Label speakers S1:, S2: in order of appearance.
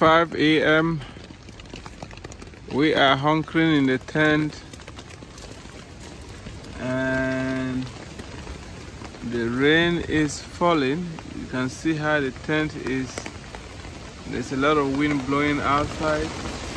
S1: 6:45 a.m. We are hunkering in the tent, and the rain is falling. You can see how the tent is. There's a lot of wind blowing outside.